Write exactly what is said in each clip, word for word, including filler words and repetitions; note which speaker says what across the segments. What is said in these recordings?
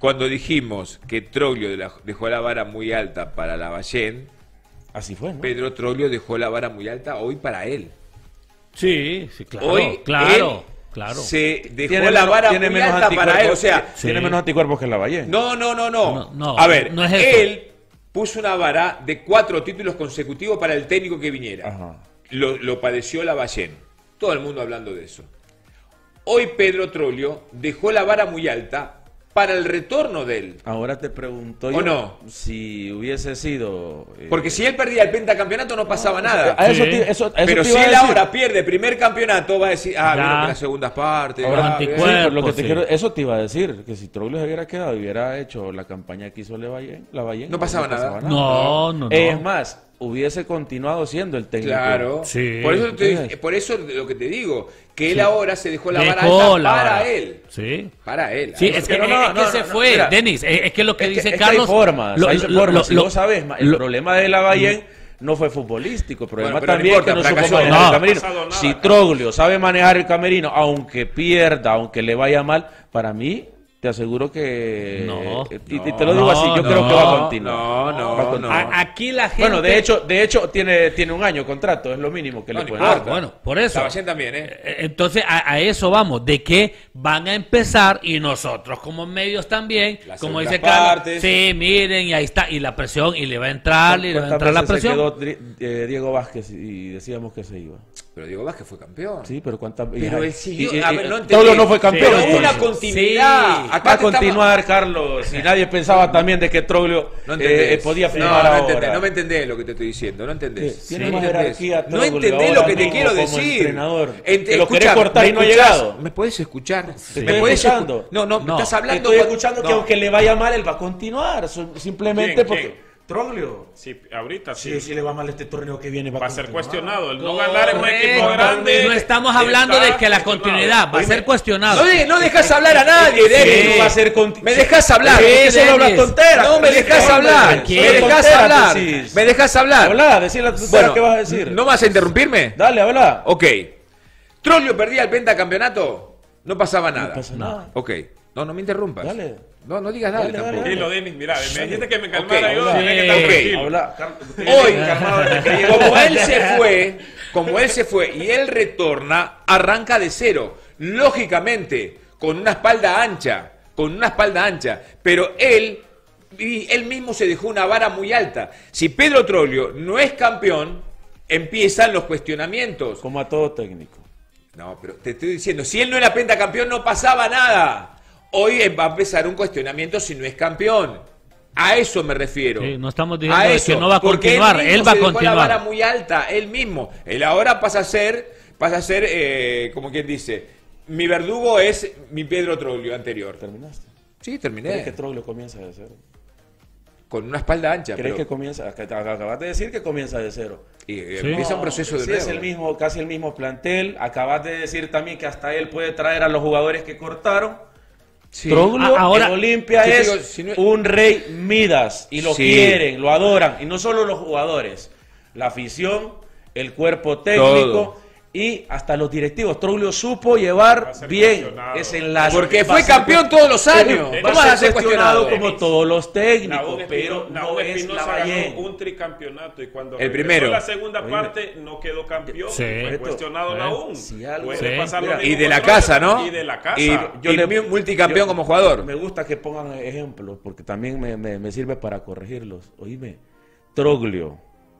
Speaker 1: cuando dijimos que Troglio de la, dejó la vara muy alta para Lavallén,
Speaker 2: así fue, ¿no?
Speaker 1: Pedro Troglio dejó la vara muy alta hoy para él.
Speaker 3: Sí, sí, claro.
Speaker 1: Hoy
Speaker 3: claro, claro.
Speaker 1: Se dejó
Speaker 2: Tiene
Speaker 1: la
Speaker 2: menos-
Speaker 1: vara
Speaker 2: tiene
Speaker 1: muy
Speaker 2: menos
Speaker 1: alta para él. O
Speaker 2: anticuerpos,
Speaker 1: sea,
Speaker 3: Sí.
Speaker 2: tiene menos anticuerpos que Lavallén.
Speaker 1: no, no, no, no.
Speaker 3: No, no,
Speaker 1: A ver,
Speaker 3: no es eso.
Speaker 1: él puso una vara de cuatro títulos consecutivos para el técnico que viniera.
Speaker 2: Ajá.
Speaker 1: Lo, lo padeció Lavallén. Todo el mundo hablando de eso. Hoy Pedro Troglio dejó la vara muy alta para el retorno de él.
Speaker 2: Ahora te pregunto
Speaker 1: ¿O
Speaker 2: yo
Speaker 1: no?
Speaker 2: si hubiese sido... eh,
Speaker 1: Porque si él perdía el pentacampeonato no pasaba nada.
Speaker 2: a eso
Speaker 3: Sí.
Speaker 2: te- eso- a eso
Speaker 1: Pero
Speaker 2: te
Speaker 1: si
Speaker 2: iba a
Speaker 1: él
Speaker 2: decir.
Speaker 1: ahora pierde primer campeonato, va a decir, ah,
Speaker 3: Ya.
Speaker 1: vino que las segundas partes.
Speaker 2: Ahora,
Speaker 1: ah,
Speaker 3: anticuerpos.
Speaker 2: sí,
Speaker 1: bien.
Speaker 2: pero lo que te
Speaker 3: sí.
Speaker 2: quiero, eso te iba a decir, que si Troglio se hubiera quedado y hubiera hecho la campaña que hizo Lavallén, Lavallén
Speaker 1: No pasaba nada.
Speaker 3: No, no, no.
Speaker 2: Es más, hubiese continuado siendo el técnico.
Speaker 1: Claro.
Speaker 3: Sí.
Speaker 1: Por eso, te-
Speaker 2: Entonces-
Speaker 1: por eso lo que te digo, que él ahora se dejó la vara
Speaker 3: Dejó
Speaker 1: alta
Speaker 3: la
Speaker 1: para
Speaker 3: vara.
Speaker 1: él.
Speaker 3: Sí.
Speaker 1: Para él.
Speaker 3: Sí,
Speaker 1: Ahí
Speaker 3: es
Speaker 1: va.
Speaker 3: que,
Speaker 2: Pero no,
Speaker 3: es que
Speaker 2: no,
Speaker 3: se
Speaker 2: no,
Speaker 3: fue,
Speaker 2: mira.
Speaker 3: Denis. Es, es que lo que
Speaker 2: Es que-
Speaker 3: dice
Speaker 2: es que
Speaker 3: Carlos.
Speaker 2: hay formas,
Speaker 3: lo-
Speaker 2: hay
Speaker 3: lo-
Speaker 2: formas.
Speaker 3: lo-
Speaker 2: Si
Speaker 3: lo-
Speaker 2: vos sabés, ma- el
Speaker 3: lo-
Speaker 2: problema de Lavallén no fue futbolístico, el problema
Speaker 1: Bueno, pero no
Speaker 2: también
Speaker 1: importa,
Speaker 2: que no supo
Speaker 1: fracasó.
Speaker 2: manejar
Speaker 3: No.
Speaker 2: el camerino.
Speaker 4: No ha pasado nada,
Speaker 2: Si
Speaker 4: Carlos.
Speaker 2: Troglio sabe manejar el camerino, aunque pierda, aunque le vaya mal, para mí te aseguro que
Speaker 3: No.
Speaker 2: y, y te lo digo
Speaker 3: No,
Speaker 2: así, yo
Speaker 3: no,
Speaker 2: creo que va a continuar.
Speaker 1: No, no,
Speaker 2: Va a
Speaker 1: no.
Speaker 2: continuar.
Speaker 3: A- aquí la gente.
Speaker 2: Bueno, de hecho, de hecho tiene tiene un año de contrato, es lo mínimo que
Speaker 1: No,
Speaker 2: le
Speaker 1: no
Speaker 2: pueden
Speaker 3: Ah,
Speaker 2: dar.
Speaker 1: importa.
Speaker 3: bueno, por eso.
Speaker 1: Lavallén también, ¿eh?
Speaker 3: Eh, Entonces, a, a eso vamos, de que van a empezar y nosotros como medios también,
Speaker 1: Las
Speaker 3: como
Speaker 1: segundas
Speaker 3: dice Carlos,
Speaker 1: partes.
Speaker 3: sí, miren, y ahí está, y la presión, y le va a entrar, y le va a entrar la
Speaker 2: ¿Cuántas veces
Speaker 3: presión.
Speaker 2: se quedó Dri- eh, Diego Vázquez y decíamos que se iba?
Speaker 1: Pero Diego Vázquez fue campeón.
Speaker 2: Sí, pero cuántas
Speaker 1: Pero él siguió.
Speaker 2: y- y-
Speaker 1: a ver,
Speaker 2: y-
Speaker 1: no
Speaker 2: Troglio
Speaker 1: entendés.
Speaker 2: no fue campeón.
Speaker 1: Pero
Speaker 2: entonces.
Speaker 1: una continuidad.
Speaker 3: Sí.
Speaker 1: Acá
Speaker 2: Va a
Speaker 1: te estamos-
Speaker 2: continuar, Carlos. Y nadie pensaba también de que Troglio
Speaker 1: No entendés.
Speaker 2: eh, podía
Speaker 1: no,
Speaker 2: firmar
Speaker 1: no
Speaker 2: ahora.
Speaker 1: entendés, no me entendés lo que te estoy diciendo, no entendés.
Speaker 2: ¿Qué? Tiene
Speaker 1: No
Speaker 2: más
Speaker 1: entendés.
Speaker 2: jerarquía
Speaker 1: No
Speaker 2: Troglio
Speaker 1: entendés
Speaker 2: ahora
Speaker 1: lo que te
Speaker 2: mismo
Speaker 1: quiero
Speaker 2: como
Speaker 1: decir.
Speaker 2: entrenador.
Speaker 1: Ent-
Speaker 2: Que lo querés
Speaker 1: escuchá,
Speaker 2: cortar
Speaker 1: ¿me
Speaker 2: y no ha
Speaker 1: escuchás?
Speaker 2: llegado.
Speaker 1: ¿Me puedes escuchar?
Speaker 2: Te
Speaker 1: ¿Me
Speaker 2: estoy
Speaker 1: puedes
Speaker 2: escuchando.
Speaker 1: escu- No, no,
Speaker 3: No.
Speaker 1: estás hablando.
Speaker 2: Estoy
Speaker 1: con-
Speaker 2: escuchando que
Speaker 1: no.
Speaker 2: aunque le vaya mal, él va a continuar. so- Simplemente
Speaker 4: ¿Quién?
Speaker 2: porque...
Speaker 4: ¿Quién?
Speaker 2: Troglio.
Speaker 4: Sí, ahorita sí.
Speaker 2: Sí, si le va mal este torneo que viene, va,
Speaker 4: Va a ser
Speaker 2: continuar.
Speaker 4: cuestionado. El no ganar en un equipo
Speaker 3: Correcto.
Speaker 4: grande.
Speaker 3: No estamos hablando
Speaker 4: está
Speaker 3: de que la
Speaker 4: cuestionado.
Speaker 3: continuidad va a ser cuestionado.
Speaker 1: No, de- no dejas hablar a nadie,
Speaker 2: Sí,
Speaker 1: Denis.
Speaker 2: va a ser conti-
Speaker 1: Me dejas hablar.
Speaker 2: Sí,
Speaker 1: ¿Por qué
Speaker 2: solo hablas
Speaker 1: Denis?
Speaker 2: tonteras.
Speaker 1: No, me
Speaker 2: Sí,
Speaker 1: dejas
Speaker 2: hombre,
Speaker 1: hablar.
Speaker 2: tranquilo.
Speaker 1: Me dejas
Speaker 2: Tonteras
Speaker 1: hablar.
Speaker 2: decís.
Speaker 1: Me dejas hablar.
Speaker 2: Habla, decí la tontera
Speaker 1: Bueno,
Speaker 2: que vas a decir.
Speaker 1: ¿no vas a interrumpirme?
Speaker 2: Dale, habla.
Speaker 1: Ok. ¿Troglio perdía el pentacampeonato? No pasaba nada.
Speaker 2: No pasa nada.
Speaker 1: Ok. No, no me interrumpas.
Speaker 2: Dale.
Speaker 1: No, no digas dale,
Speaker 2: Dale, dale,
Speaker 1: tampoco.
Speaker 4: Dilo, Denis, mira, me dijiste que me
Speaker 1: Ok,
Speaker 4: calmara yo,
Speaker 2: habla.
Speaker 4: tenés que estar
Speaker 1: Ok.
Speaker 4: tranquilo.
Speaker 2: Habla. Carlos, usted
Speaker 1: Hoy,
Speaker 2: viene calmado desde que llegó.
Speaker 1: como él se fue, como él se fue y él retorna, arranca de cero. Lógicamente, con una espalda ancha, con una espalda ancha. Pero él, y él mismo se dejó una vara muy alta. Si Pedro Troglio no es campeón, empiezan los cuestionamientos.
Speaker 2: Como a todo técnico.
Speaker 1: No, pero te estoy diciendo, si él no era pentacampeón no pasaba nada. Hoy va a empezar un cuestionamiento si no es campeón. A eso me refiero.
Speaker 3: Sí, no estamos diciendo
Speaker 1: A
Speaker 3: de
Speaker 1: eso,
Speaker 3: que no va a
Speaker 1: porque
Speaker 3: continuar,
Speaker 1: mismo
Speaker 3: él va a
Speaker 1: se dejó
Speaker 3: continuar.
Speaker 1: la vara muy alta, él mismo. Él ahora pasa a ser, pasa a ser, eh, como quien dice, mi verdugo es mi Pedro Troglio anterior.
Speaker 2: ¿Terminaste?
Speaker 1: Sí,
Speaker 2: ¿Crees
Speaker 1: terminé.
Speaker 2: que Troglio comienza de cero?
Speaker 1: Con una espalda ancha.
Speaker 2: ¿Crees
Speaker 1: Pero,
Speaker 2: que comienza? ac- Acabas de decir que comienza de cero.
Speaker 1: y, eh,
Speaker 3: Sí.
Speaker 1: empieza un proceso de
Speaker 2: Sí,
Speaker 1: nuevo.
Speaker 2: es el mismo, casi el mismo plantel. Acabas de decir también que hasta él puede traer a los jugadores que cortaron.
Speaker 1: Sí.
Speaker 2: Troglio
Speaker 3: A- ahora-
Speaker 2: en Olimpia
Speaker 1: Sí,
Speaker 2: es
Speaker 1: digo, si no-
Speaker 2: un rey Midas y lo
Speaker 1: Sí.
Speaker 2: quieren, lo adoran. Y no solo los jugadores, la afición, el cuerpo técnico
Speaker 1: Todo.
Speaker 2: y hasta los directivos. Troglio supo
Speaker 4: Va
Speaker 2: llevar
Speaker 4: a ser
Speaker 2: bien
Speaker 4: cuestionado.
Speaker 2: ese enlace.
Speaker 1: Porque
Speaker 2: Va
Speaker 1: fue
Speaker 2: a ser
Speaker 1: campeón
Speaker 2: cuest-
Speaker 1: todos los años.
Speaker 2: Va
Speaker 1: ¿Cómo
Speaker 2: a
Speaker 1: vas a
Speaker 2: ser
Speaker 1: ser
Speaker 2: cuestionado
Speaker 1: cuestionado?
Speaker 2: como todos los técnicos,
Speaker 4: Naúm
Speaker 2: pero
Speaker 4: Espino-
Speaker 2: no
Speaker 4: Naúm
Speaker 2: es
Speaker 4: Espinosa
Speaker 2: Lavallén.
Speaker 4: ganó un tricampeonato y cuando
Speaker 1: El
Speaker 4: regresó
Speaker 1: primero.
Speaker 4: la segunda
Speaker 2: Oíme.
Speaker 4: parte no quedó campeón.
Speaker 3: Sí.
Speaker 4: Fue cuestionado
Speaker 3: Sí.
Speaker 4: Naúm.
Speaker 2: Si algo-
Speaker 4: Puede
Speaker 3: Sí.
Speaker 4: pasar lo
Speaker 2: Mira,
Speaker 4: mismo
Speaker 1: Y de
Speaker 4: con
Speaker 1: la
Speaker 4: Troglio,
Speaker 1: casa, ¿no?
Speaker 4: Y de la casa.
Speaker 1: Y,
Speaker 2: Yo
Speaker 1: y
Speaker 2: le-
Speaker 1: multicampeón
Speaker 2: yo-
Speaker 1: como jugador.
Speaker 2: Me gusta que pongan ejemplos porque también me, me- me sirve para corregirlos. Oíme, Troglio,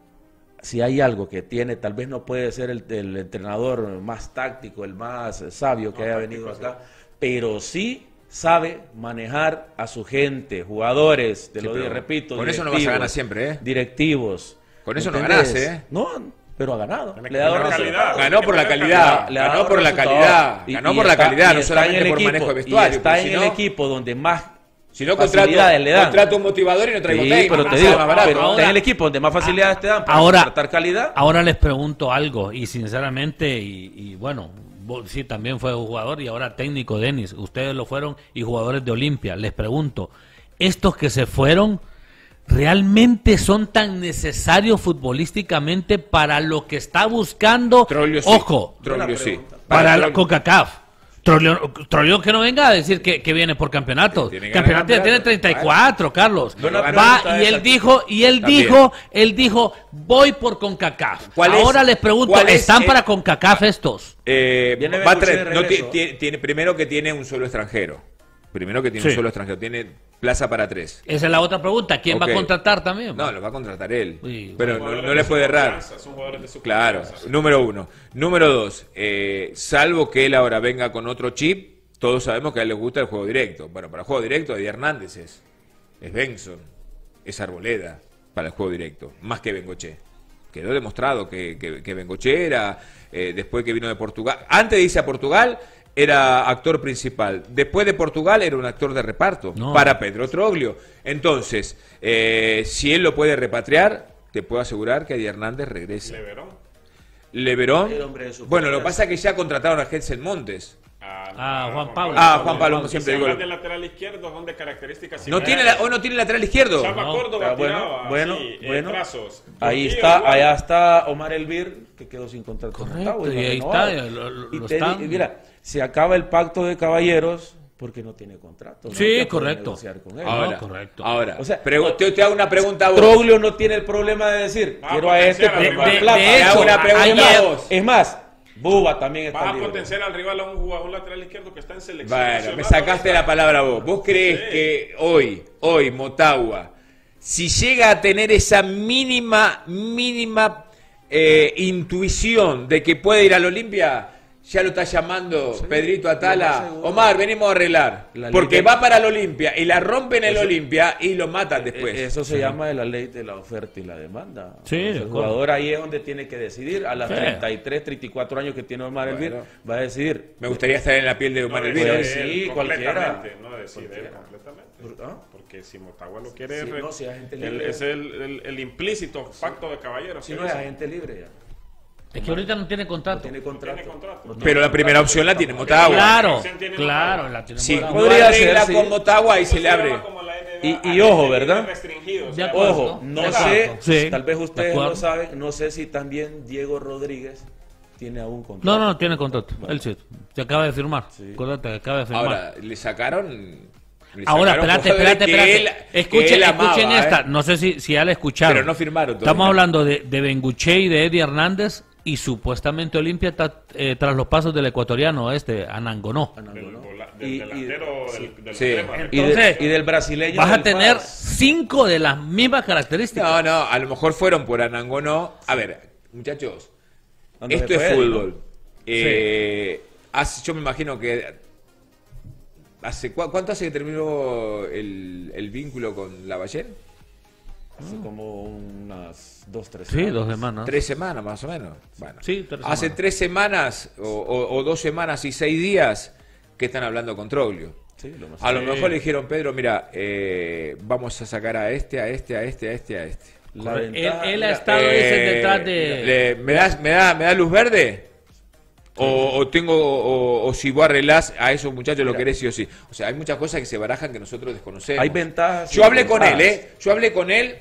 Speaker 2: si hay algo que tiene, tal vez no puede ser el, el entrenador más táctico, el más sabio que
Speaker 4: No,
Speaker 2: haya
Speaker 4: táctico,
Speaker 2: venido
Speaker 4: sí.
Speaker 2: acá, pero sí sabe manejar a su gente, jugadores, te
Speaker 1: Sí,
Speaker 2: lo
Speaker 1: pero
Speaker 2: digo, repito,
Speaker 1: con eso no vas a
Speaker 2: directivos,
Speaker 1: ganar siempre, ¿eh?
Speaker 2: directivos.
Speaker 1: Con eso no
Speaker 2: ¿entendés?
Speaker 1: ganás, ¿eh?
Speaker 2: No, pero ha ganado.
Speaker 4: Tiene que
Speaker 2: Le ha dado
Speaker 4: tener
Speaker 2: resultados.
Speaker 4: calidad.
Speaker 1: Ganó por la calidad,
Speaker 2: Le ha
Speaker 1: ganó
Speaker 2: dado
Speaker 1: por la
Speaker 2: resultados.
Speaker 1: calidad,
Speaker 2: Y-
Speaker 1: ganó
Speaker 2: y
Speaker 1: por la
Speaker 2: está-
Speaker 1: calidad,
Speaker 2: y
Speaker 1: no
Speaker 2: está
Speaker 1: solamente
Speaker 2: en el
Speaker 1: por
Speaker 2: equipo,
Speaker 1: manejo de
Speaker 2: y
Speaker 1: vestuario.
Speaker 2: está
Speaker 1: porque
Speaker 2: en
Speaker 1: si
Speaker 2: el
Speaker 1: no-
Speaker 2: equipo donde más
Speaker 1: Si no, contrato,
Speaker 2: facilidades le dan.
Speaker 1: contrato un motivador y no traigo
Speaker 2: Sí,
Speaker 1: técnico.
Speaker 2: pero te
Speaker 1: Ah,
Speaker 2: digo,
Speaker 1: más barato.
Speaker 2: pero
Speaker 3: Ahora-
Speaker 2: está en el equipo donde más facilidades te dan para
Speaker 3: Ahora-
Speaker 2: tratar calidad.
Speaker 3: Ahora les pregunto algo, y sinceramente, y, y bueno, vos sí también fue jugador y ahora técnico, Denis. Ustedes lo fueron y jugadores de Olimpia. Les pregunto, ¿estos que se fueron realmente son tan necesarios futbolísticamente para lo que está buscando?
Speaker 1: Troglio sí.
Speaker 3: Ojo,
Speaker 1: Troglio sí.
Speaker 3: para la
Speaker 1: Troglio-
Speaker 3: CONCACAF. Troglio, Troglio que no venga a decir que, que viene por campeonatos.
Speaker 1: Tiene
Speaker 3: Campeonato ya tiene
Speaker 1: campeonato.
Speaker 3: treinta y cuatro, Carlos.
Speaker 2: Buena
Speaker 3: Va
Speaker 2: pregunta
Speaker 3: y él
Speaker 2: esa.
Speaker 3: dijo, y él
Speaker 1: También.
Speaker 3: dijo, él dijo, voy por CONCACAF.
Speaker 1: ¿Cuál es-
Speaker 3: Ahora les pregunto,
Speaker 1: cuál es
Speaker 3: ¿están
Speaker 1: el-
Speaker 3: para CONCACAF estos?
Speaker 1: Eh,
Speaker 2: Viene
Speaker 1: va a
Speaker 2: Bengochea
Speaker 1: traer-
Speaker 2: de
Speaker 1: no, ti-
Speaker 2: regreso.
Speaker 1: ti- tiene, primero que tiene un solo extranjero. Primero que tiene
Speaker 3: Sí.
Speaker 1: un solo extranjero. Tiene plaza para tres.
Speaker 3: Esa es la otra pregunta. ¿Quién va
Speaker 1: Ok.
Speaker 3: a contratar también?
Speaker 1: No, lo va a contratar él.
Speaker 3: Uy,
Speaker 1: pero no,
Speaker 4: Jugadores
Speaker 1: no
Speaker 4: de
Speaker 1: le
Speaker 4: su
Speaker 1: puede errar.
Speaker 4: confianza, son jugadores de su
Speaker 1: Claro,
Speaker 4: confianza.
Speaker 1: número uno. Número dos, eh, salvo que él ahora venga con otro chip, todos sabemos que a él le gusta el juego directo. Bueno, para el juego directo, Eddie Hernández es, es Benson, es Arboleda para el juego directo, más que Bengochea. Quedó demostrado que, que, que Bengochea era, eh, después que vino de Portugal, antes de irse a Portugal, era actor principal. Después de Portugal era un actor de reparto
Speaker 3: No.
Speaker 1: para Pedro Troglio. Entonces, eh, si él lo puede repatriar, te puedo asegurar que Eddie Hernández regresa.
Speaker 4: Leverón.
Speaker 1: Leverón.
Speaker 2: El hombre de su
Speaker 1: Bueno, lo que
Speaker 2: confianza.
Speaker 1: pasa es que ya contrataron a Hetzel Montes.
Speaker 3: Ah, Juan Pablo.
Speaker 1: Ah, Juan Pablo, como
Speaker 4: Y
Speaker 1: siempre
Speaker 4: si
Speaker 1: digo.
Speaker 4: hablas de lateral izquierdo, son de características
Speaker 1: No tiene la- hoy no tiene lateral izquierdo.
Speaker 4: Chava
Speaker 3: No.
Speaker 4: Córdoba
Speaker 2: Ah, bueno,
Speaker 4: tiraba
Speaker 2: bueno,
Speaker 4: así, eh,
Speaker 2: bueno.
Speaker 4: trazos.
Speaker 2: Ahí
Speaker 4: Portillo
Speaker 2: está,
Speaker 4: igual.
Speaker 2: allá está Omar Elvir, que quedó sin contrato. con
Speaker 3: Correcto,
Speaker 2: Motagua,
Speaker 3: y
Speaker 2: no ha
Speaker 3: ahí
Speaker 2: renovado.
Speaker 3: está, lo- lo-
Speaker 2: Y
Speaker 3: lo
Speaker 2: te
Speaker 3: están.
Speaker 2: di- mira, se acaba el pacto de caballeros porque no tiene contrato. ¿no?
Speaker 3: Sí,
Speaker 2: Ya puede
Speaker 3: correcto.
Speaker 2: negociar con él.
Speaker 1: Ahora,
Speaker 3: No, correcto.
Speaker 1: ahora.
Speaker 2: O sea,
Speaker 1: pregu- te, te hago una pregunta a vos.
Speaker 2: Troglio no tiene el problema de decir,
Speaker 4: Va a
Speaker 2: quiero a este
Speaker 4: potenciar al
Speaker 2: por
Speaker 4: rival.
Speaker 2: más plata.
Speaker 3: de
Speaker 1: Te hago
Speaker 3: hecho,
Speaker 1: una pregunta
Speaker 3: ayer-
Speaker 1: a vos.
Speaker 2: Es más, Buba también
Speaker 4: Va
Speaker 2: está
Speaker 4: a
Speaker 2: libre.
Speaker 4: potenciar al rival a un jugador, un lateral izquierdo que está en selección.
Speaker 1: Bueno,
Speaker 4: nacional,
Speaker 1: me sacaste
Speaker 4: ahorita.
Speaker 1: la palabra vos. ¿Vos creés
Speaker 4: Sí.
Speaker 1: que hoy, hoy, Motagua, si llega a tener esa mínima, mínima eh, intuición de que puede ir al Olimpia, ya lo está llamando Pedrito
Speaker 2: lo más
Speaker 1: Atala?
Speaker 2: seguro.
Speaker 1: Omar, venimos a arreglar.
Speaker 2: La ley
Speaker 1: Porque
Speaker 2: de-
Speaker 1: va para el Olimpia y la rompen en el
Speaker 2: Eso-
Speaker 1: Olimpia y lo matan después.
Speaker 2: Eh, Eso se llama la ley de la oferta y la demanda.
Speaker 3: Sí, de
Speaker 2: Entonces, el
Speaker 3: acuerdo.
Speaker 2: jugador ahí es donde tiene que decidir. A las
Speaker 3: Sí.
Speaker 2: treinta y tres, treinta y cuatro años que tiene Omar Elvir,
Speaker 1: Bueno.
Speaker 2: va a decidir.
Speaker 1: Me gustaría estar en la piel de
Speaker 4: No
Speaker 1: Omar
Speaker 4: decide
Speaker 1: Elvira.
Speaker 2: Pues
Speaker 4: él
Speaker 2: sí, cualquiera.
Speaker 4: completamente, No decide él
Speaker 2: Cualquiera.
Speaker 4: completamente.
Speaker 2: ¿Ah?
Speaker 4: Porque si Motagua lo quiere,
Speaker 2: Sí,
Speaker 4: re-
Speaker 2: no, si es agente
Speaker 4: el-
Speaker 2: libre.
Speaker 4: es el, el- el implícito pacto de caballeros.
Speaker 2: Si
Speaker 4: que
Speaker 2: no es
Speaker 4: dice.
Speaker 2: agente libre ya.
Speaker 3: Es que ahorita no tiene
Speaker 2: No
Speaker 3: contrato.
Speaker 2: tiene contrato.
Speaker 4: tiene contrato.
Speaker 2: No tiene
Speaker 1: Pero la
Speaker 2: contrato,
Speaker 1: primera opción la tiene
Speaker 2: estamos-
Speaker 1: Motagua.
Speaker 3: Claro,
Speaker 4: Tiene
Speaker 3: claro,
Speaker 4: Motagua.
Speaker 3: la tiene
Speaker 1: Si
Speaker 3: Motagua.
Speaker 1: no
Speaker 2: Podría
Speaker 1: arregla
Speaker 2: ser,
Speaker 1: con
Speaker 2: sí.
Speaker 1: Motagua y se le
Speaker 4: Eso
Speaker 1: abre.
Speaker 4: llama como la N B A,
Speaker 2: Y- y
Speaker 4: agente
Speaker 2: ojo,
Speaker 4: libre
Speaker 2: ¿verdad?
Speaker 4: restringido, o
Speaker 3: De
Speaker 4: sea,
Speaker 3: acuerdo.
Speaker 2: Ojo, no
Speaker 3: Exacto.
Speaker 2: sé,
Speaker 3: Sí,
Speaker 2: tal vez
Speaker 3: de
Speaker 2: ustedes
Speaker 3: acuerdo.
Speaker 2: lo saben, no sé si también Diego Rodríguez tiene aún contrato.
Speaker 3: No, no, no tiene contrato. Él sí. Se acaba de firmar.
Speaker 2: Sí.
Speaker 3: Acuérdate que acaba de firmar.
Speaker 1: Ahora, le sacaron. le
Speaker 3: Ahora,
Speaker 1: sacaron
Speaker 3: espérate,
Speaker 1: jugadores
Speaker 3: espérate,
Speaker 1: que
Speaker 3: espérate.
Speaker 1: él- que
Speaker 3: escuchen
Speaker 1: él amaba,
Speaker 3: escuchen esta.
Speaker 1: ¿eh?
Speaker 3: No sé si, si ya la escucharon.
Speaker 1: Pero no firmaron todavía.
Speaker 3: Estamos hablando de, de Bengochea y de Eddie Hernández y supuestamente Olimpia está eh, tras los pasos del ecuatoriano este, Anangonó.
Speaker 4: Del,
Speaker 2: ¿no?
Speaker 4: vola- del
Speaker 2: Y- y-
Speaker 4: delantero
Speaker 2: sí.
Speaker 4: del, del
Speaker 1: Sí.
Speaker 4: extremo.
Speaker 2: Y, de-
Speaker 3: Entonces,
Speaker 2: y del brasileño.
Speaker 3: Vas a
Speaker 2: del
Speaker 3: tener
Speaker 2: F A S.
Speaker 3: cinco de las mismas características.
Speaker 1: No, no, a lo mejor fueron por Anangonó. A ver, muchachos,
Speaker 2: Cuando
Speaker 1: esto
Speaker 2: se
Speaker 1: es
Speaker 2: fue,
Speaker 1: fútbol. Eh, hace- yo me imagino que. Hace, ¿cu- ¿Cuánto hace que terminó el, el vínculo con Lavallén?
Speaker 2: Hace como unas dos, tres
Speaker 3: Sí, dos semanas.
Speaker 1: Tres semanas más o menos. Bueno,
Speaker 3: Sí, tres
Speaker 1: hace
Speaker 3: semanas.
Speaker 1: tres semanas o, o- o dos semanas y seis días que están hablando con Troglio.
Speaker 2: Sí, lo más
Speaker 1: A lo
Speaker 3: Sí.
Speaker 1: mejor le dijeron, Pedro, mira, eh, vamos a sacar a este, a este, a este, a este, a este.
Speaker 2: La
Speaker 3: Él,
Speaker 2: ventaja-
Speaker 3: él ha
Speaker 2: mira,
Speaker 3: estado
Speaker 1: Eh,
Speaker 3: dicen, detrás de...
Speaker 1: le- ¿me, das, me, da, ¿Me da luz verde? O, o tengo o, o si vos arreglás a esos muchachos lo
Speaker 2: Mira.
Speaker 1: querés sí o sí. O sea, hay muchas cosas que se barajan que nosotros desconocemos.
Speaker 2: Hay ventajas. y
Speaker 1: Yo hablé con él,
Speaker 2: desventajas.
Speaker 1: ¿eh? Yo hablé con él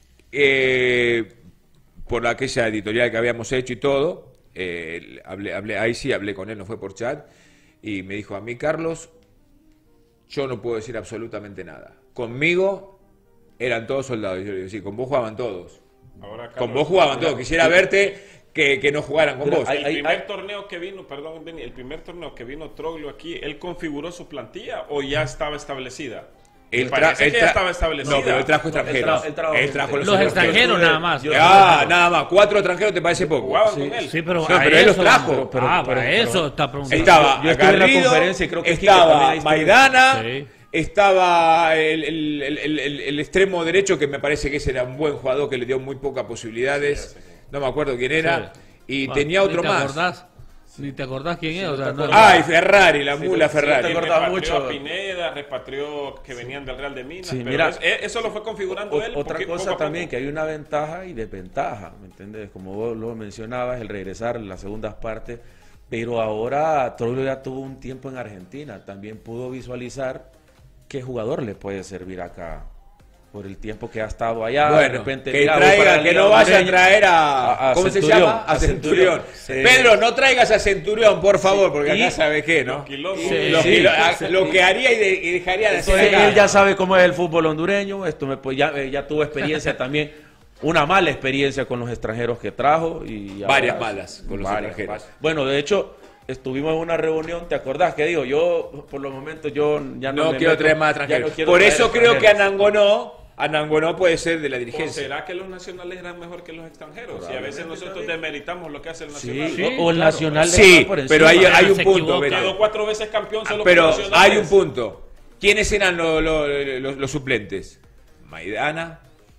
Speaker 1: eh, por aquella editorial que habíamos hecho y todo. Eh, hablé, hablé, ahí sí hablé con él, no fue por chat. Y me dijo, a mí, Carlos, yo no puedo decir absolutamente nada. Conmigo eran todos soldados. Y yo le digo, sí, con vos jugaban todos.
Speaker 4: Ahora,
Speaker 1: Con
Speaker 4: Carlos,
Speaker 1: vos jugaban
Speaker 2: mira,
Speaker 1: todos. Quisiera verte que, que no jugaran con
Speaker 2: Mira,
Speaker 1: vos.
Speaker 2: hay-
Speaker 4: El
Speaker 2: hay-
Speaker 4: primer
Speaker 2: hay-
Speaker 4: torneo que vino, perdón, Benny, el primer torneo que vino Troglio aquí, ¿él configuró su plantilla o ya estaba establecida?
Speaker 1: Él tra-
Speaker 4: Parece
Speaker 1: él
Speaker 4: que ya
Speaker 1: tra-
Speaker 4: estaba establecida.
Speaker 1: No, pero él trajo
Speaker 2: No, él
Speaker 1: extranjeros.
Speaker 2: tra- él trajo-
Speaker 1: Él trajo
Speaker 3: Los
Speaker 1: extranjeros.
Speaker 3: extranjeros
Speaker 2: Yo-
Speaker 3: nada más.
Speaker 2: yo-
Speaker 1: Ah, nada más. Cuatro extranjeros te parece poco.
Speaker 4: Jugaban
Speaker 2: Sí,
Speaker 4: con él.
Speaker 3: Sí, pero,
Speaker 1: No,
Speaker 3: a
Speaker 1: pero él los
Speaker 3: eso
Speaker 1: trajo.
Speaker 3: vamos.
Speaker 2: Pero-
Speaker 3: ah,
Speaker 2: pero-
Speaker 3: para
Speaker 2: pero-
Speaker 3: eso está preguntando.
Speaker 1: Estaba
Speaker 2: Yo estuve en la
Speaker 1: Garrido,
Speaker 2: conferencia y creo que Quique
Speaker 1: estaba
Speaker 2: también ahí estuvo.
Speaker 1: Maidana,
Speaker 3: Sí.
Speaker 1: estaba el, el- el- el- el- el extremo derecho, que me parece que ese era un buen jugador que le dio muy pocas posibilidades. No me acuerdo quién era. Y
Speaker 3: Ah,
Speaker 1: tenía
Speaker 3: ni
Speaker 1: otro
Speaker 3: te
Speaker 1: más.
Speaker 3: Acordás, ni te acordás quién es. O sea,
Speaker 2: te
Speaker 3: no-
Speaker 2: acordás.
Speaker 1: Ay, Ferrari, la
Speaker 2: Sí,
Speaker 1: mula
Speaker 2: sí,
Speaker 1: Ferrari.
Speaker 2: te
Speaker 4: Y
Speaker 2: acordaba
Speaker 4: repatrió
Speaker 2: mucho.
Speaker 4: a Pineda, repatrió que venían del Real de Minas.
Speaker 2: Sí,
Speaker 4: pero
Speaker 2: mira,
Speaker 4: es- eh, eso lo fue configurando
Speaker 2: O-
Speaker 4: él.
Speaker 2: otra
Speaker 4: porque
Speaker 2: cosa
Speaker 4: poco a poco-
Speaker 2: también, que hay una ventaja y desventaja, ¿me entiendes? Como vos lo mencionabas, el regresar en las segundas partes, pero ahora Troglio ya tuvo un tiempo en Argentina, también pudo visualizar qué jugador le puede servir acá por el tiempo que ha estado allá.
Speaker 1: Bueno,
Speaker 2: de repente,
Speaker 1: que
Speaker 2: mira, voy para
Speaker 1: traiga,
Speaker 2: la
Speaker 1: que
Speaker 2: Liga
Speaker 1: no vaya a
Speaker 2: Hondureña.
Speaker 1: traer a,
Speaker 2: A- a
Speaker 1: ¿cómo se
Speaker 2: Centurión,
Speaker 1: llama? A
Speaker 2: a
Speaker 1: Centurión.
Speaker 2: Centurión.
Speaker 1: Pedro, no traigas a Centurión, por favor, porque
Speaker 2: Y-
Speaker 1: acá sabe qué, ¿no?
Speaker 4: Los quilomos.
Speaker 3: Sí,
Speaker 1: Lo,
Speaker 2: sí,
Speaker 1: lo-
Speaker 2: sí.
Speaker 1: lo que haría y, de- y dejaría de hacer
Speaker 2: Entonces,
Speaker 1: acá.
Speaker 2: él ya sabe cómo es el fútbol hondureño. Esto me, pues, ya, eh, ya tuvo experiencia también, una mala experiencia con los extranjeros que trajo. Y
Speaker 1: Varias
Speaker 2: ahora-
Speaker 1: malas con los
Speaker 2: varias,
Speaker 1: extranjeros.
Speaker 2: varias. Bueno, de hecho, estuvimos en una reunión, ¿te acordás? Que digo, yo por los momentos yo ya no,
Speaker 1: No
Speaker 2: me
Speaker 1: quiero
Speaker 2: meto-
Speaker 1: traer más
Speaker 2: ya
Speaker 1: extranjeros.
Speaker 2: no quiero
Speaker 1: Por
Speaker 2: traer
Speaker 1: eso creo que
Speaker 2: extranjeros.
Speaker 1: Anangonó, Anangonó puede ser de la
Speaker 4: ¿O
Speaker 1: dirigencia.
Speaker 4: será que los nacionales eran mejor que los extranjeros? Y a veces nosotros demeritamos lo que hace el nacional.
Speaker 2: Sí,
Speaker 3: Sí,
Speaker 2: o, o el
Speaker 3: claro.
Speaker 2: nacional le
Speaker 1: Sí,
Speaker 2: va por encima.
Speaker 1: pero hay, hay un
Speaker 3: Se
Speaker 1: punto,
Speaker 3: equivoca.
Speaker 1: Beto.
Speaker 4: Quedó cuatro veces campeón solo
Speaker 1: Pero
Speaker 4: con nacionales.
Speaker 1: hay un punto. ¿Quiénes eran lo- lo- los, los suplentes? Maidana,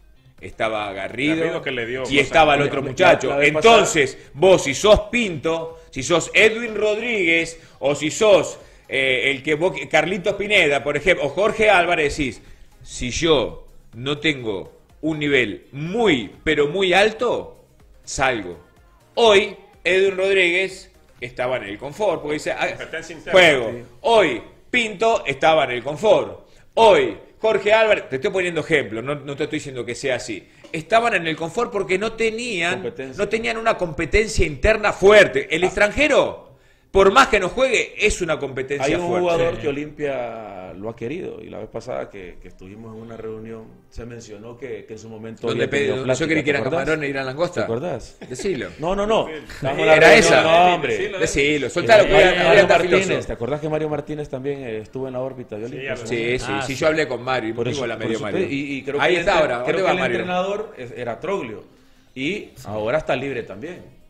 Speaker 1: estaba Garrido,
Speaker 4: Garrido que le dio
Speaker 1: y
Speaker 4: cosas.
Speaker 1: estaba el
Speaker 2: La-
Speaker 1: otro
Speaker 2: la-
Speaker 1: muchacho.
Speaker 2: la vez
Speaker 1: Entonces, vos si sos Pinto, si sos Edwin Rodríguez, o si sos eh, el que vos, Carlitos Pineda, por ejemplo, o Jorge Álvarez, decís, si yo no tengo un nivel muy, pero muy alto, salgo. Hoy, Edwin Rodríguez estaba en el confort, porque dice, ah,
Speaker 4: Competencia interna.
Speaker 1: juego.
Speaker 2: Sí.
Speaker 1: Hoy, Pinto estaba en el confort. Hoy, Jorge Álvarez, te estoy poniendo ejemplo, no, no te estoy diciendo que sea así. Estaban en el confort porque no tenían,
Speaker 2: Competencia.
Speaker 1: no tenían una competencia interna fuerte. El extranjero, por más que no juegue, es una competencia
Speaker 2: Hay un
Speaker 1: fuerte.
Speaker 2: jugador que Olimpia lo ha querido, y la vez pasada que, que estuvimos en una reunión se mencionó que, que en su momento
Speaker 1: Donde
Speaker 2: había tenido
Speaker 1: pe- donde yo
Speaker 2: plática,
Speaker 1: creí que
Speaker 2: ¿te
Speaker 1: eran
Speaker 2: acordás?
Speaker 1: camarones y eran
Speaker 2: ¿Te
Speaker 1: langosta.
Speaker 2: acordás?
Speaker 1: Decilo.
Speaker 2: No, no, no. Estábamos en
Speaker 1: Era
Speaker 2: la reunión,
Speaker 1: esa.
Speaker 2: No, hombre.
Speaker 4: Decilo.
Speaker 1: Decilo, soltalo, que
Speaker 2: Mario,
Speaker 1: voy a- voy a
Speaker 2: Mario
Speaker 1: andar
Speaker 2: Martínez,
Speaker 1: filoso.
Speaker 2: ¿te acordás que Mario Martínez también eh, estuvo en la órbita de Olimpia?
Speaker 4: ya lo
Speaker 1: Sí, sí,
Speaker 3: Ah,
Speaker 1: sí,
Speaker 3: sí.
Speaker 1: yo hablé con Mario,
Speaker 2: Por
Speaker 1: y
Speaker 2: eso,
Speaker 1: la
Speaker 2: por
Speaker 1: medio
Speaker 2: eso
Speaker 1: Mario.
Speaker 2: te- y, y creo
Speaker 1: Ahí
Speaker 2: que
Speaker 1: está
Speaker 2: el,
Speaker 1: ahora,
Speaker 2: creo
Speaker 1: ¿dónde
Speaker 2: que
Speaker 1: va
Speaker 2: el
Speaker 1: Mario?
Speaker 2: entrenador es- era Troglio, y ahora está libre también.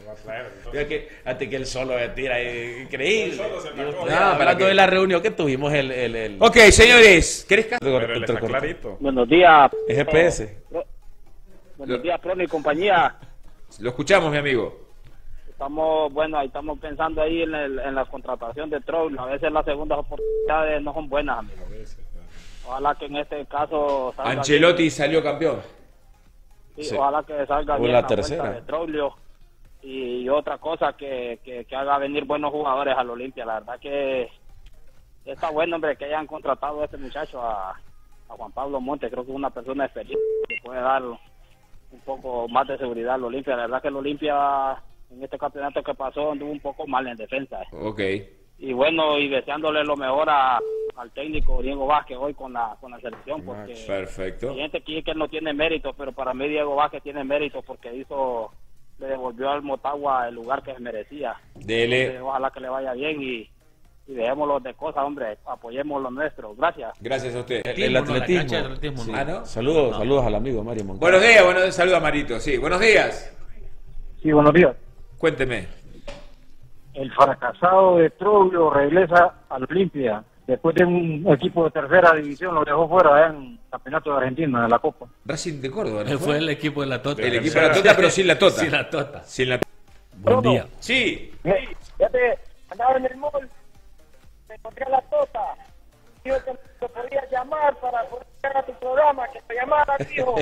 Speaker 2: Mira que, hasta que él solo me tira, eh, increíble.
Speaker 4: Él solo se
Speaker 2: Yo
Speaker 4: sacó.
Speaker 2: estoy
Speaker 1: Ah, para
Speaker 2: hablando
Speaker 1: que-
Speaker 2: de la reunión que tuvimos el... el, el
Speaker 1: Ok, señores, ¿querés que...
Speaker 4: Pero él está clarito.
Speaker 5: Buenos días.
Speaker 2: el G P S.
Speaker 5: Pro- Buenos días, Prono y compañía.
Speaker 1: Lo escuchamos, mi amigo.
Speaker 5: Estamos, bueno, ahí estamos pensando ahí en, el- en la contratación de Troll. A veces las segundas oportunidades no son buenas, amigo. Ojalá que en este caso salga
Speaker 1: Ancelotti
Speaker 5: bien.
Speaker 1: salió campeón.
Speaker 5: Sí,
Speaker 2: Sí.
Speaker 5: Ojalá que salga
Speaker 2: O
Speaker 5: bien
Speaker 2: la
Speaker 5: vuelta
Speaker 2: tercera.
Speaker 5: de Troglio. Y otra cosa, que, que, que haga venir buenos jugadores al Olimpia. La verdad que está bueno, hombre, que hayan contratado a este muchacho, a, a Juan Pablo Montes. Creo que es una persona experiencia que puede dar un poco más de seguridad al Olimpia. La verdad que el Olimpia en este campeonato que pasó anduvo un poco mal en defensa.
Speaker 1: Ok.
Speaker 5: Y bueno, y deseándole lo mejor a, al técnico Diego Vázquez hoy con la con la selección, porque
Speaker 1: Perfecto.
Speaker 5: hay gente aquí que no tiene mérito, pero para mí Diego Vázquez tiene mérito porque hizo, le devolvió al Motagua el lugar que se merecía.
Speaker 1: Dele.
Speaker 5: Entonces, ojalá que le vaya bien y, y dejémoslo de cosas, hombre, apoyemos lo nuestro. Gracias.
Speaker 1: Gracias a usted.
Speaker 2: El
Speaker 3: no, la
Speaker 2: atletismo.
Speaker 3: cancha de atletismo,
Speaker 2: Sí.
Speaker 3: no.
Speaker 1: Ah, ¿no?
Speaker 2: Saludos, saludos al amigo Mario Moncada.
Speaker 1: Buenos días, buenos saludos a Marito. Sí, buenos días.
Speaker 5: Sí, buenos días.
Speaker 1: Cuénteme.
Speaker 5: El fracasado de Troglio regresa al Olimpia después de un equipo de tercera división, lo dejó fuera en el campeonato de Argentina, de la Copa.
Speaker 1: Racing de Córdoba, ¿no
Speaker 3: Fue
Speaker 1: fue?
Speaker 3: el equipo de la Tota.
Speaker 1: El equipo de la Tota, pero sin la Tota.
Speaker 3: Sin la Tota.
Speaker 1: Sin la...
Speaker 3: Buen día.
Speaker 1: Sí.
Speaker 5: Ya te andaba en el mall, me encontré a la Tota, dijo que te podías llamar para poder llegar a tu programa, que te llamara, dijo.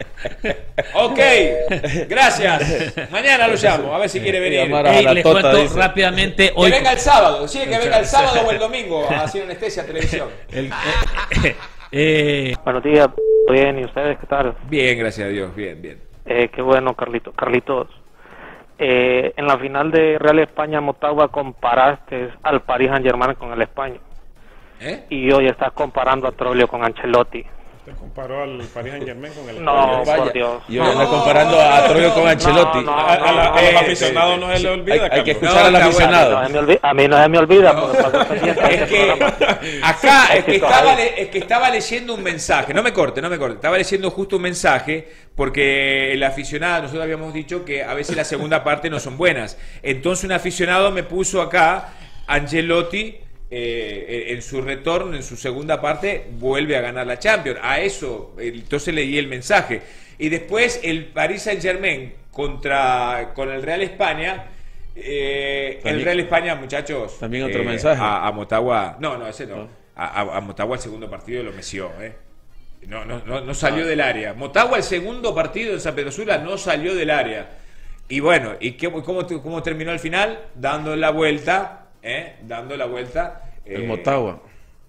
Speaker 1: Ok. Gracias. Mañana lo llamo, a ver si quiere venir.
Speaker 2: Llamar a
Speaker 3: Ey,
Speaker 2: la
Speaker 3: les
Speaker 2: Tota,
Speaker 3: cuento
Speaker 2: dice.
Speaker 3: rápidamente
Speaker 1: Que
Speaker 3: hoy.
Speaker 1: venga el sábado, sí, que venga el sábado o el domingo a hacer anestesia televisión.
Speaker 3: el- eh, eh,
Speaker 6: Buenos días, bien, ¿y ustedes qué tal?
Speaker 1: Bien, gracias a Dios, bien, bien.
Speaker 6: Eh, qué bueno, Carlito. Carlitos, eh, en la final de Real España Motagua comparaste al Paris Saint-Germain con el España
Speaker 1: ¿Eh?
Speaker 6: y hoy estás comparando a Troglio con Ancelotti.
Speaker 4: Te comparó al Paris Saint Germain con el
Speaker 6: No,
Speaker 2: Vaya.
Speaker 6: por Dios.
Speaker 2: Y hoy
Speaker 6: No,
Speaker 2: anda comparando a Troglio con Ancelotti.
Speaker 6: no, no,
Speaker 4: A, a la- a los
Speaker 1: Eh,
Speaker 4: aficionados no se
Speaker 2: sí,
Speaker 4: le olvida,
Speaker 2: hay- hay
Speaker 4: Carlos.
Speaker 2: que escuchar
Speaker 1: No,
Speaker 2: al
Speaker 1: está
Speaker 2: aficionado.
Speaker 6: no se me olvi- a mí no se me olvida, porque paso pendiente a
Speaker 1: Es
Speaker 6: este
Speaker 1: que
Speaker 6: programa.
Speaker 1: acá es que,
Speaker 6: Éxito
Speaker 1: estaba,
Speaker 6: ahí.
Speaker 1: le- es que estaba leyendo un mensaje, no me corte, no me corte, estaba leyendo justo un mensaje porque el aficionado, nosotros habíamos dicho que a veces la segunda parte no son buenas, entonces un aficionado me puso acá, Ancelotti eh, en su retorno, en su segunda parte, vuelve a ganar la Champions, a eso, entonces leí el mensaje, y después el Paris Saint Germain contra, con el Real España. Eh, el
Speaker 2: También-
Speaker 1: Real España, muchachos.
Speaker 2: También otro
Speaker 1: eh,
Speaker 2: mensaje.
Speaker 1: A, a Motagua. No, no, ese no.
Speaker 2: No.
Speaker 1: A, a- a Motagua el segundo partido lo meció, ¿eh? No, no, no, no salió del área. Motagua el segundo partido en San Pedro Sula no salió del área. Y bueno, ¿y qué, cómo, cómo terminó el final? Dando la vuelta, ¿eh? Dando la vuelta.
Speaker 2: El
Speaker 1: eh,
Speaker 2: Motagua.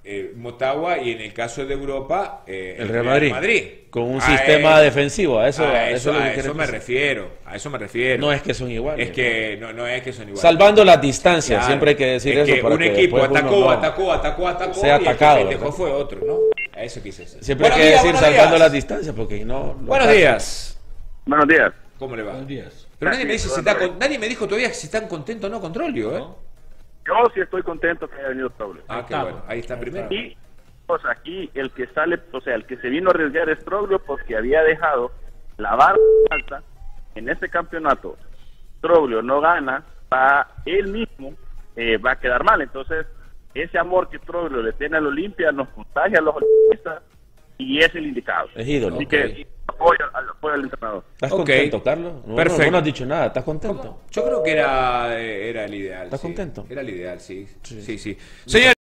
Speaker 1: eh, Motagua y en el caso de Europa eh,
Speaker 2: El Real Madrid.
Speaker 1: Madrid.
Speaker 2: Con un
Speaker 1: A
Speaker 2: sistema
Speaker 1: él-
Speaker 2: defensivo, a eso,
Speaker 1: a
Speaker 2: a
Speaker 1: eso,
Speaker 2: eso es lo que
Speaker 1: a
Speaker 2: quieres
Speaker 1: eso me
Speaker 2: decir.
Speaker 1: refiero, a eso me refiero.
Speaker 2: No es que son iguales.
Speaker 1: Es que no, no es que son iguales.
Speaker 2: Salvando las distancias,
Speaker 1: Claro.
Speaker 2: siempre hay que decir
Speaker 1: Es
Speaker 2: eso.
Speaker 1: que
Speaker 2: para
Speaker 1: un
Speaker 2: que
Speaker 1: equipo
Speaker 2: después
Speaker 1: atacó,
Speaker 2: uno no
Speaker 1: atacó, atacó, atacó,
Speaker 2: sea
Speaker 1: y el que
Speaker 2: atacado,
Speaker 1: festejó
Speaker 2: ¿verdad?
Speaker 1: fue otro, ¿no? A eso quise decir.
Speaker 2: Siempre hay
Speaker 1: Buenos
Speaker 2: que
Speaker 1: días,
Speaker 2: decir
Speaker 1: buenos
Speaker 2: salvando
Speaker 1: días.
Speaker 2: las distancias, porque no... no
Speaker 1: Buenos
Speaker 2: atacan.
Speaker 1: días.
Speaker 7: Buenos días.
Speaker 1: ¿Cómo le va?
Speaker 3: Buenos días.
Speaker 1: Pero nadie me dice si está con- nadie me dijo todavía si están contentos o no con Troglio, ¿eh?
Speaker 7: Yo sí estoy contento que haya venido Troglio.
Speaker 1: Ah, qué
Speaker 3: está.
Speaker 1: bueno. Ahí está primero.
Speaker 7: Y pues aquí el que sale, o sea, el que se vino a arriesgar es Troglio porque había dejado la barra alta en este campeonato. Troglio no gana, va él mismo eh, va a quedar mal. Entonces, ese amor que Troglio le tiene al Olimpia nos contagia a los olimpistas y es el indicado.
Speaker 2: Es ídolo.
Speaker 7: Así
Speaker 2: Ok.
Speaker 7: que apoyo al, apoyo al entrenador.
Speaker 2: ¿Estás
Speaker 1: Ok.
Speaker 2: contento, Carlos? No,
Speaker 1: Perfecto.
Speaker 2: No, no has dicho nada, ¿estás contento?
Speaker 1: Yo creo que era, era el ideal.
Speaker 2: ¿Estás
Speaker 1: sí.
Speaker 2: contento?
Speaker 1: Era el ideal, sí.
Speaker 2: Sí.
Speaker 1: Sí, sí. Señor.